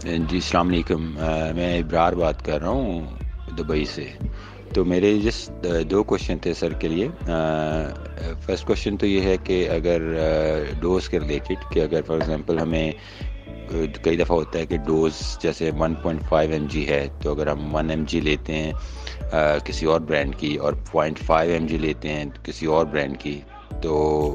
जी अस्सलाम वालेकुम। मैं इब्रार बात कर रहा हूँ दुबई से। तो मेरे जस्ट दो क्वेश्चन थे सर के लिए। फर्स्ट क्वेश्चन तो ये है कि अगर डोज के रिलेटेड, कि अगर फॉर एग्जांपल हमें कई दफ़ा होता है कि डोज जैसे 1.5 mg है, तो अगर हम 1 mg लेते हैं किसी और ब्रांड की और 0.5 mg लेते हैं किसी और ब्रांड की, तो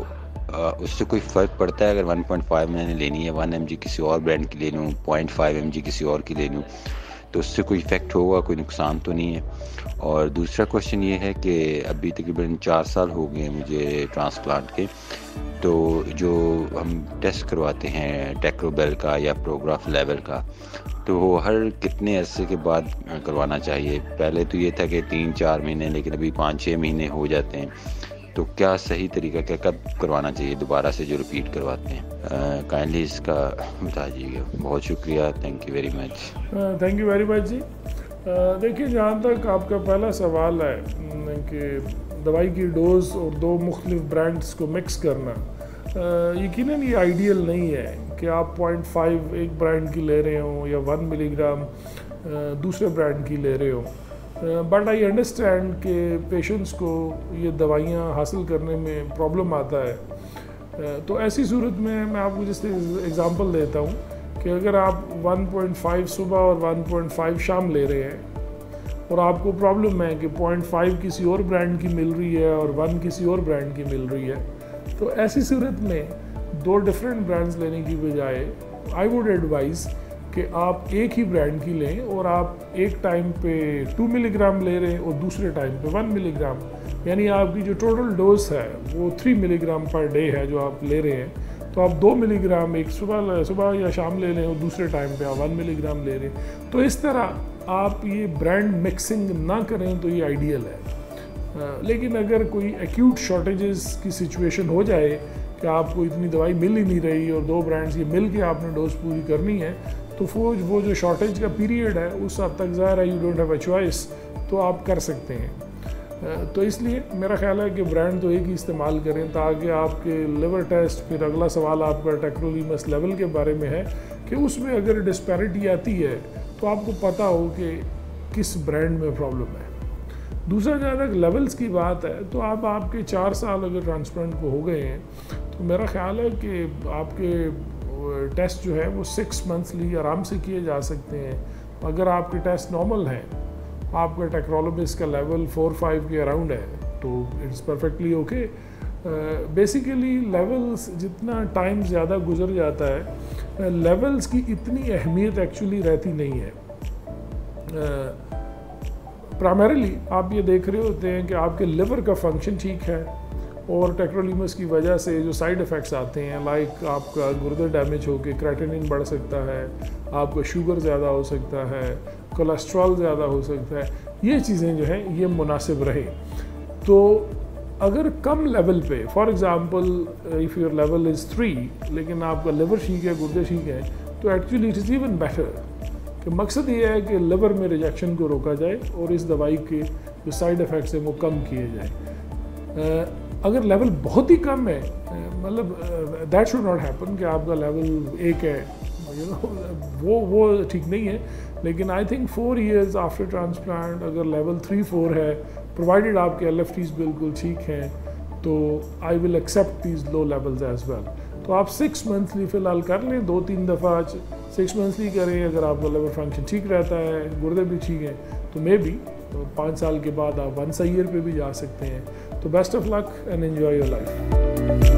उससे कोई फ़र्क पड़ता है? अगर 1.5 मैंने लेनी है, 1 mg किसी और ब्रांड की ले लूँ, 0.5 mg किसी और की ले लूँ, तो उससे कोई इफ़ेक्ट होगा? कोई नुकसान तो नहीं है? और दूसरा क्वेश्चन ये है कि अभी तकरीबन 4 साल हो गए मुझे ट्रांसप्लांट के। तो जो हम टेस्ट करवाते हैं टेक्रोबेल का या प्रोग्राफ लेवल का, तो वो हर कितने अरसे के बाद करवाना चाहिए? पहले तो ये था कि 3-4 महीने, लेकिन अभी 5-6 महीने हो जाते हैं। तो क्या सही तरीका, क्या कब करवाना चाहिए दोबारा से जो रिपीट करवाते हैं? काइंडली इसका बता दीजिएगा। बहुत शुक्रिया, thank you very much. Thank you very much जी। देखिए, जहाँ तक आपका पहला सवाल है कि दवाई की डोज और दो मुख्तलिफ ब्रांड्स को मिक्स करना, यकीनन ये आइडियल नहीं है कि आप 0.5 एक ब्रांड की ले रहे हो या 1 मिलीग्राम दूसरे ब्रांड की ले रहे हो। बट आई अंडरस्टैंड कि पेशेंट्स को ये दवाइयाँ हासिल करने में प्रॉब्लम आता है। तो ऐसी सूरत में मैं आपको जैसे एग्ज़ाम्पल देता हूँ कि अगर आप 1.5 सुबह और 1.5 शाम ले रहे हैं और आपको प्रॉब्लम है कि 0.5 किसी और ब्रांड की मिल रही है और 1 किसी और ब्रांड की मिल रही है, तो ऐसी सूरत में दो डिफरेंट ब्रांड्स लेने की बजाय आई वुड एडवाइज़ कि आप एक ही ब्रांड की लें और आप एक टाइम पे 2 मिलीग्राम ले रहे हैं और दूसरे टाइम पे 1 मिलीग्राम, यानी आपकी जो टोटल डोज है वो 3 मिलीग्राम पर डे है जो आप ले रहे हैं। तो आप 2 मिलीग्राम एक सुबह या शाम ले लें और दूसरे टाइम पे आप 1 मिलीग्राम ले रहे हैं। तो इस तरह आप ये ब्रांड मिक्सिंग ना करें तो ये आइडियल है। लेकिन अगर कोई एक्यूट शॉर्टेजेस की सिचुएशन हो जाए कि आपको इतनी दवाई मिल ही नहीं रही और दो ब्रांड्स ये मिल के आपने डोज पूरी करनी है, तो वो जो शॉर्टेज का पीरियड है उस हद तक ज़ाहिर है you don't have a choice, तो आप कर सकते हैं। तो इसलिए मेरा ख्याल है कि ब्रांड तो एक ही इस्तेमाल करें ताकि आपके लिवर टेस्ट, फिर अगला सवाल आपका टेक्रोलीमस लेवल के बारे में है कि उसमें अगर डिस्पैरिटी आती है तो आपको पता हो कि किस ब्रांड में प्रॉब्लम है। दूसरा, जहाँ तक लेवल्स की बात है, तो आपके 4 साल अगर ट्रांसप्लांट को हो गए हैं तो मेरा ख्याल है कि आपके टेस्ट जो है वो 6 मंथली आराम से किए जा सकते हैं। अगर आपके टेस्ट नॉर्मल हैं, आपका टेक्रोलोबिस का लेवल 4-5 के अराउंड है, तो it's perfectly okay. Basically levels जितना टाइम ज़्यादा गुजर जाता है, लेवल्स की इतनी अहमियत एक्चुअली रहती नहीं है। प्राइमरीली आप ये देख रहे होते हैं कि आपके लिवर का फंक्शन ठीक है और टेक्रोलीमस की वजह से जो साइड इफ़ेक्ट्स आते हैं, लाइक आपका गुर्दे डैमेज होकर क्रेटिनिन बढ़ सकता है, आपका शुगर ज़्यादा हो सकता है, कोलेस्ट्रॉल ज़्यादा हो सकता है, ये चीज़ें जो हैं ये मुनासिब रहे। तो अगर कम लेवल पे, for example if your level is 3 लेकिन आपका लिवर ठीक है, गुर्दे ठीक है, तो actually it is even better. कि मकसद ये है कि लिवर में रिजेक्शन को रोका जाए और इस दवाई के जो साइड इफ़ेक्ट्स हैं वो कम किए जाए। अगर लेवल बहुत ही कम है, मतलब दैट शुड नॉट हैपन कि आपका लेवल 1 है, वो ठीक नहीं है। लेकिन I think 4 years after transplant अगर लेवल 3-4 है, प्रोवाइडेड आपके LFTs बिल्कुल ठीक हैं, तो I will accept these low levels as well. तो आप 6 मंथली फ़िलहाल कर लें, 2-3 दफ़ा 6 मंथली करें। अगर आपका लिवर फंक्शन ठीक रहता है, गुर्दे भी ठीक हैं, तो मे बी 5 साल के बाद आप 1 year पे भी जा सकते हैं। तो best of luck and enjoy your life.